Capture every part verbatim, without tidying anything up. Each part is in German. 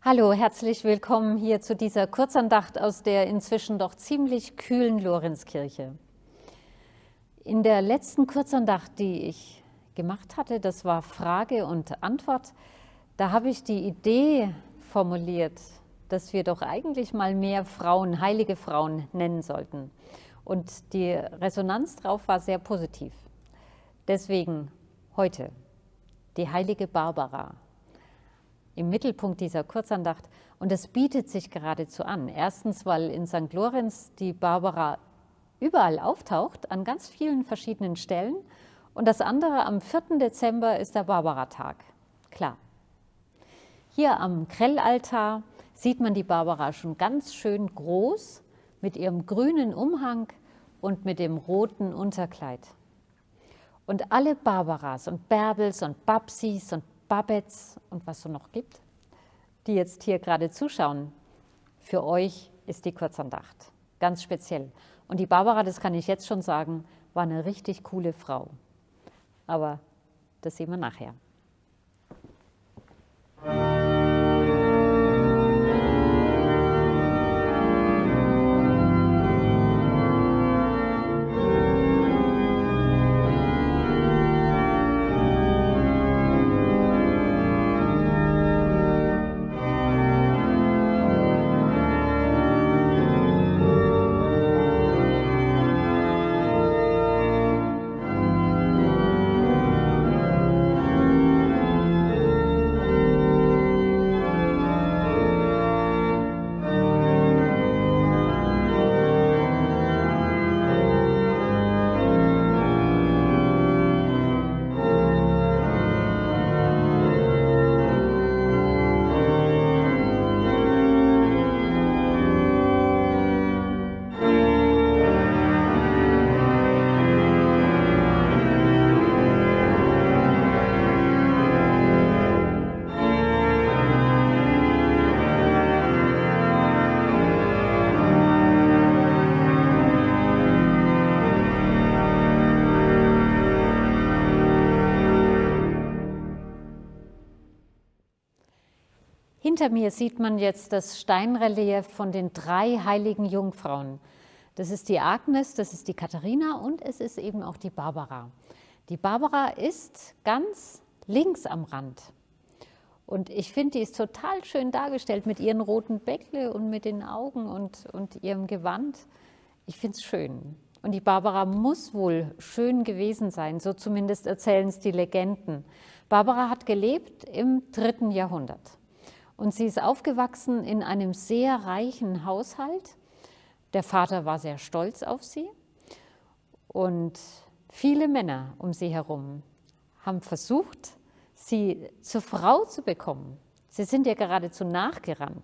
Hallo, herzlich willkommen hier zu dieser Kurzandacht aus der inzwischen doch ziemlich kühlen Lorenzkirche. In der letzten Kurzandacht, die ich gemacht hatte, das war Frage und Antwort, da habe ich die Idee formuliert, dass wir doch eigentlich mal mehr Frauen, heilige Frauen nennen sollten. Und die Resonanz darauf war sehr positiv. Deswegen heute die heilige Barbara im Mittelpunkt dieser Kurzandacht. Und das bietet sich geradezu an. Erstens, weil in Sankt Lorenz die Barbara überall auftaucht, an ganz vielen verschiedenen Stellen. Und das andere, am vierten Dezember ist der Barbaratag. Klar. Hier am Krellaltar sieht man die Barbara schon ganz schön groß mit ihrem grünen Umhang und mit dem roten Unterkleid. Und alle Barbaras und Bärbels und Babsis und Babbets und was so noch gibt, die jetzt hier gerade zuschauen, für euch ist die Kurzandacht ganz speziell. Und die Barbara, das kann ich jetzt schon sagen, war eine richtig coole Frau. Aber das sehen wir nachher. Hinter mir sieht man jetzt das Steinrelief von den drei heiligen Jungfrauen. Das ist die Agnes, das ist die Katharina und es ist eben auch die Barbara. Die Barbara ist ganz links am Rand. Und ich finde, die ist total schön dargestellt mit ihren roten Bäckle und mit den Augen und, und ihrem Gewand. Ich finde es schön. Und die Barbara muss wohl schön gewesen sein, so zumindest erzählen es die Legenden. Barbara hat gelebt im dritten Jahrhundert. Und sie ist aufgewachsen in einem sehr reichen Haushalt. Der Vater war sehr stolz auf sie. Und viele Männer um sie herum haben versucht, sie zur Frau zu bekommen. Sie sind ihr geradezu nachgerannt.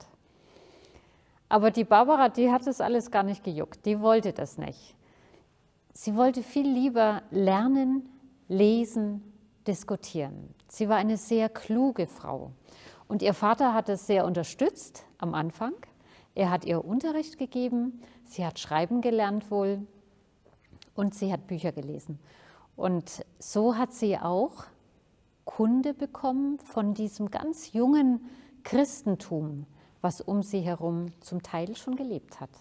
Aber die Barbara, die hat das alles gar nicht gejuckt. Die wollte das nicht. Sie wollte viel lieber lernen, lesen, diskutieren. Sie war eine sehr kluge Frau. Und ihr Vater hat es sehr unterstützt am Anfang. Er hat ihr Unterricht gegeben, sie hat schreiben gelernt wohl und sie hat Bücher gelesen. Und so hat sie auch Kunde bekommen von diesem ganz jungen Christentum, was um sie herum zum Teil schon gelebt hat.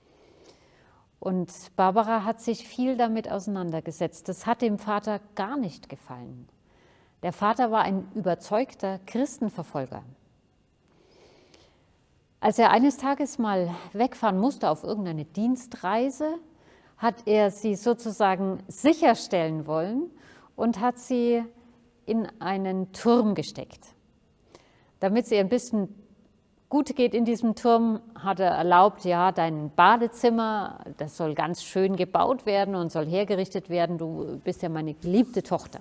Und Barbara hat sich viel damit auseinandergesetzt. Das hat dem Vater gar nicht gefallen. Der Vater war ein überzeugter Christenverfolger. Als er eines Tages mal wegfahren musste auf irgendeine Dienstreise, hat er sie sozusagen sicherstellen wollen und hat sie in einen Turm gesteckt. Damit es ihr ein bisschen gut geht in diesem Turm, hat er erlaubt, ja, dein Badezimmer, das soll ganz schön gebaut werden und soll hergerichtet werden, du bist ja meine geliebte Tochter.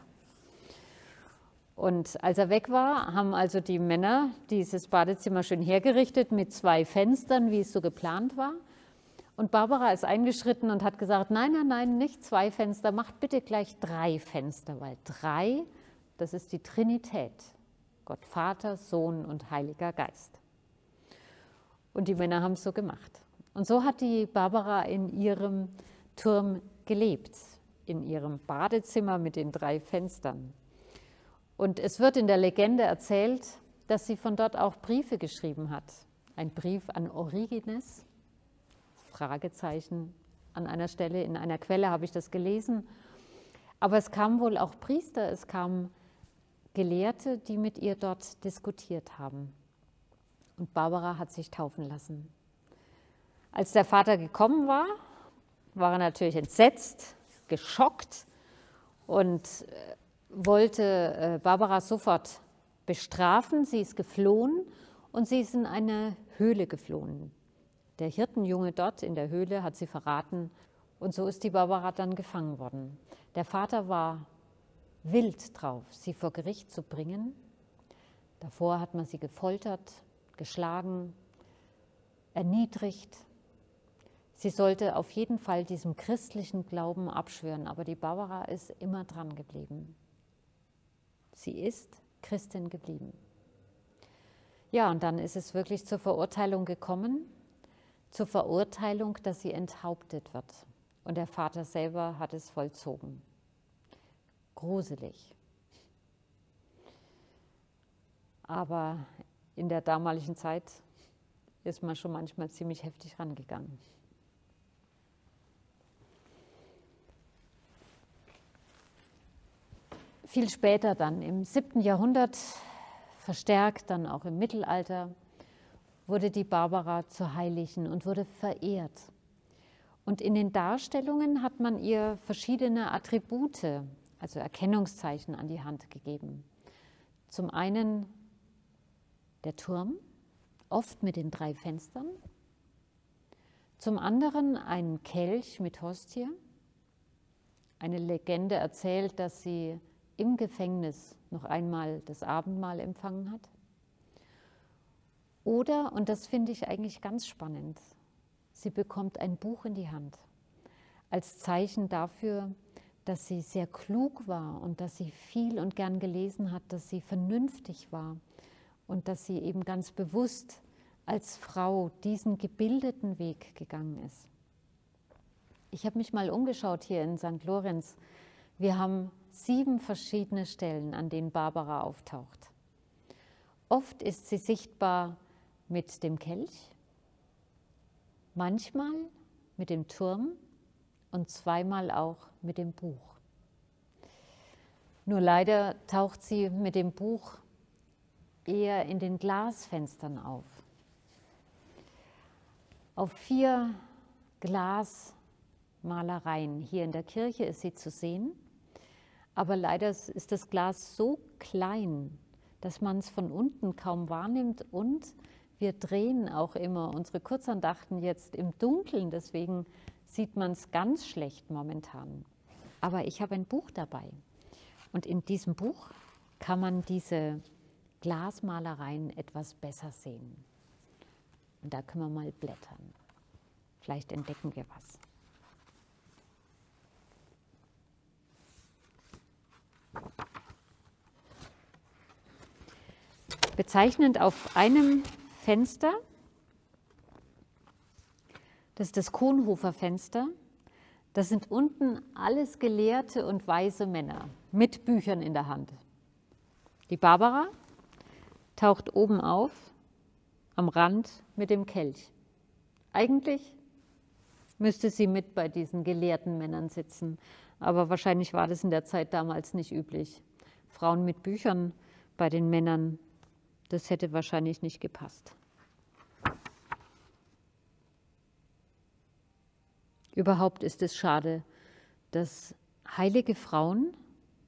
Und als er weg war, haben also die Männer dieses Badezimmer schön hergerichtet mit zwei Fenstern, wie es so geplant war. Und Barbara ist eingeschritten und hat gesagt, nein, nein, nein, nicht zwei Fenster, macht bitte gleich drei Fenster, weil drei, das ist die Trinität, Gott Vater, Sohn und Heiliger Geist. Und die Männer haben es so gemacht. Und so hat die Barbara in ihrem Turm gelebt, in ihrem Badezimmer mit den drei Fenstern. Und es wird in der Legende erzählt, dass sie von dort auch Briefe geschrieben hat. Ein Brief an Origenes, Fragezeichen, an einer Stelle, in einer Quelle habe ich das gelesen. Aber es kamen wohl auch Priester, es kamen Gelehrte, die mit ihr dort diskutiert haben. Und Barbara hat sich taufen lassen. Als der Vater gekommen war, war er natürlich entsetzt, geschockt und wollte Barbara sofort bestrafen. Sie ist geflohen und sie ist in eine Höhle geflohen. Der Hirtenjunge dort in der Höhle hat sie verraten und so ist die Barbara dann gefangen worden. Der Vater war wild drauf, sie vor Gericht zu bringen. Davor hat man sie gefoltert, geschlagen, erniedrigt. Sie sollte auf jeden Fall diesem christlichen Glauben abschwören, aber die Barbara ist immer dran geblieben. Sie ist Christin geblieben. Ja, und dann ist es wirklich zur Verurteilung gekommen, zur Verurteilung, dass sie enthauptet wird. Und der Vater selber hat es vollzogen. Gruselig. Aber in der damaligen Zeit ist man schon manchmal ziemlich heftig rangegangen. Viel später dann, im siebten Jahrhundert, verstärkt dann auch im Mittelalter, wurde die Barbara zur Heiligen und wurde verehrt. Und in den Darstellungen hat man ihr verschiedene Attribute, also Erkennungszeichen, an die Hand gegeben. Zum einen der Turm, oft mit den drei Fenstern. Zum anderen ein Kelch mit Hostie. Eine Legende erzählt, dass sie im Gefängnis noch einmal das Abendmahl empfangen hat. Oder, und das finde ich eigentlich ganz spannend, sie bekommt ein Buch in die Hand, als Zeichen dafür, dass sie sehr klug war und dass sie viel und gern gelesen hat, dass sie vernünftig war und dass sie eben ganz bewusst als Frau diesen gebildeten Weg gegangen ist. Ich habe mich mal umgeschaut hier in Sankt Lorenz. Wir haben sieben verschiedene Stellen, an denen Barbara auftaucht. Oft ist sie sichtbar mit dem Kelch, manchmal mit dem Turm und zweimal auch mit dem Buch. Nur leider taucht sie mit dem Buch eher in den Glasfenstern auf. Auf vier Glasmalereien hier in der Kirche ist sie zu sehen. Aber leider ist das Glas so klein, dass man es von unten kaum wahrnimmt und wir drehen auch immer unsere Kurzandachten jetzt im Dunkeln, deswegen sieht man es ganz schlecht momentan. Aber ich habe ein Buch dabei und in diesem Buch kann man diese Glasmalereien etwas besser sehen. Und da können wir mal blättern. Vielleicht entdecken wir was. Bezeichnend auf einem Fenster, das ist das Kronhofer Fenster, das sind unten alles gelehrte und weise Männer mit Büchern in der Hand. Die Barbara taucht oben auf, am Rand mit dem Kelch. Eigentlich müsste sie mit bei diesen gelehrten Männern sitzen, aber wahrscheinlich war das in der Zeit damals nicht üblich. Frauen mit Büchern bei den Männern, das hätte wahrscheinlich nicht gepasst. Überhaupt ist es schade, dass heilige Frauen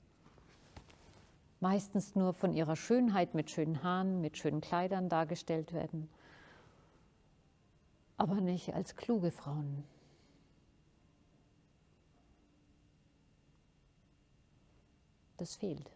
meistens nur von ihrer Schönheit mit schönen Haaren, mit schönen Kleidern dargestellt werden, aber nicht als kluge Frauen. Das fehlt.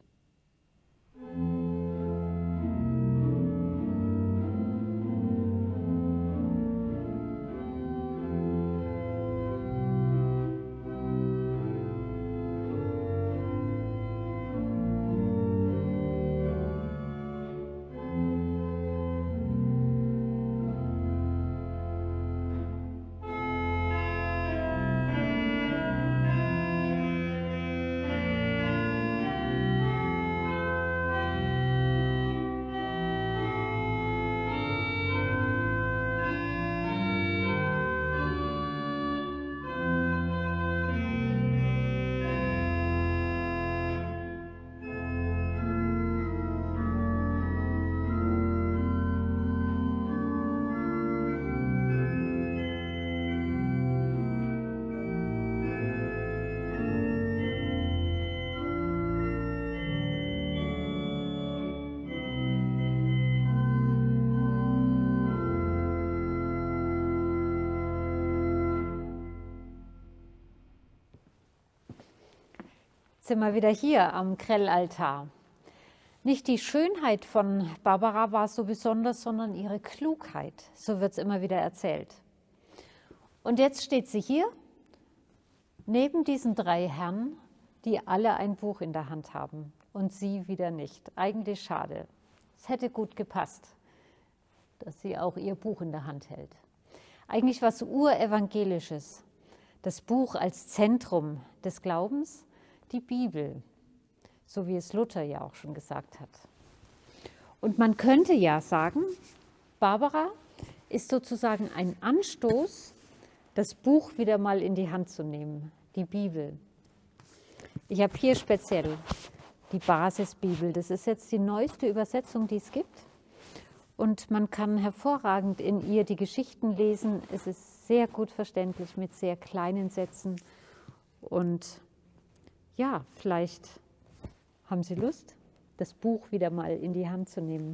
sind wir wieder hier am Grellaltar. Nicht die Schönheit von Barbara war so besonders, sondern ihre Klugheit. So wird es immer wieder erzählt. Und jetzt steht sie hier, neben diesen drei Herren, die alle ein Buch in der Hand haben und sie wieder nicht. Eigentlich schade. Es hätte gut gepasst, dass sie auch ihr Buch in der Hand hält. Eigentlich was Urevangelisches. Das Buch als Zentrum des Glaubens, die Bibel, so wie es Luther ja auch schon gesagt hat. Und man könnte ja sagen, Barbara ist sozusagen ein Anstoß, das Buch wieder mal in die Hand zu nehmen, die Bibel. Ich habe hier speziell die Basisbibel. Das ist jetzt die neueste Übersetzung, die es gibt. Und man kann hervorragend in ihr die Geschichten lesen. Es ist sehr gut verständlich mit sehr kleinen Sätzen. Und ja, vielleicht haben Sie Lust, das Buch wieder mal in die Hand zu nehmen.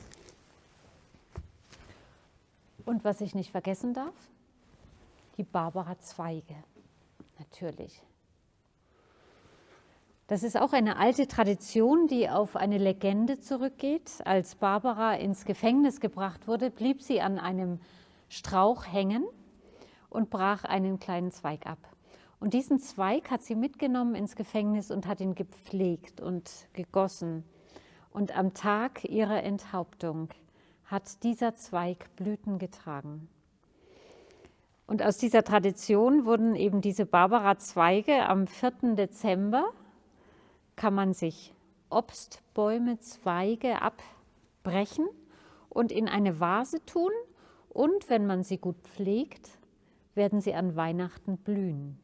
Und was ich nicht vergessen darf, die Barbara-Zweige, natürlich. Das ist auch eine alte Tradition, die auf eine Legende zurückgeht. Als Barbara ins Gefängnis gebracht wurde, blieb sie an einem Strauch hängen und brach einen kleinen Zweig ab. Und diesen Zweig hat sie mitgenommen ins Gefängnis und hat ihn gepflegt und gegossen. Und am Tag ihrer Enthauptung hat dieser Zweig Blüten getragen. Und aus dieser Tradition wurden eben diese Barbara-Zweige. Am vierten Dezember kann man sich Obstbäume, Zweige abbrechen und in eine Vase tun. Und wenn man sie gut pflegt, werden sie an Weihnachten blühen.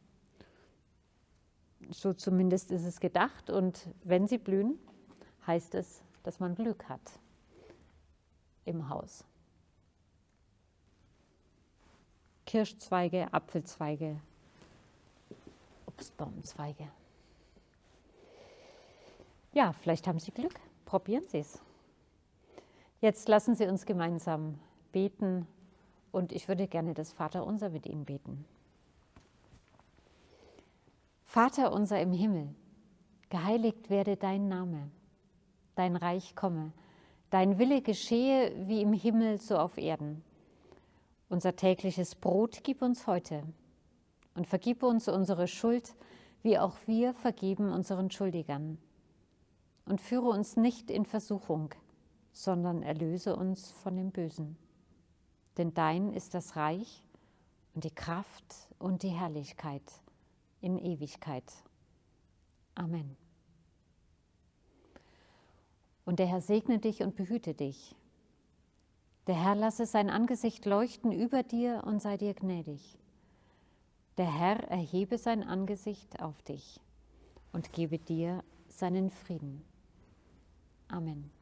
So zumindest ist es gedacht. Und wenn sie blühen, heißt es, dass man Glück hat im Haus. Kirschzweige, Apfelzweige, Obstbaumzweige. Ja, vielleicht haben Sie Glück. Probieren Sie es. Jetzt lassen Sie uns gemeinsam beten und ich würde gerne das Vaterunser mit Ihnen beten. Vater unser im Himmel, geheiligt werde dein Name, dein Reich komme, dein Wille geschehe wie im Himmel so auf Erden. Unser tägliches Brot gib uns heute und vergib uns unsere Schuld, wie auch wir vergeben unseren Schuldigern. Und führe uns nicht in Versuchung, sondern erlöse uns von dem Bösen. Denn dein ist das Reich und die Kraft und die Herrlichkeit in Ewigkeit. Amen. Und der Herr segne dich und behüte dich. Der Herr lasse sein Angesicht leuchten über dir und sei dir gnädig. Der Herr erhebe sein Angesicht auf dich und gebe dir seinen Frieden. Amen.